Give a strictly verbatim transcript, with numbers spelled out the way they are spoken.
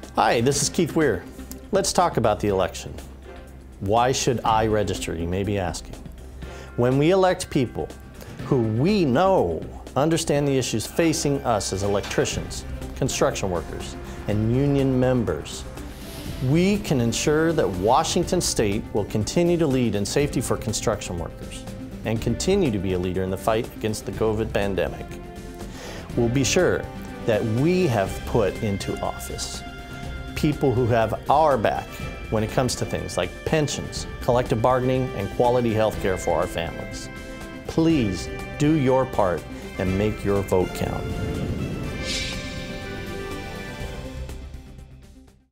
Hi, this is Keith Weir. Let's talk about the election. Why should I register, you may be asking. When we elect people who we know understand the issues facing us as electricians, construction workers, and union members, we can ensure that Washington State will continue to lead in safety for construction workers and continue to be a leader in the fight against the COVID pandemic. We'll be sure that we have put into office people who have our back when it comes to things like pensions, collective bargaining, and quality health care for our families. Please do your part and make your vote count.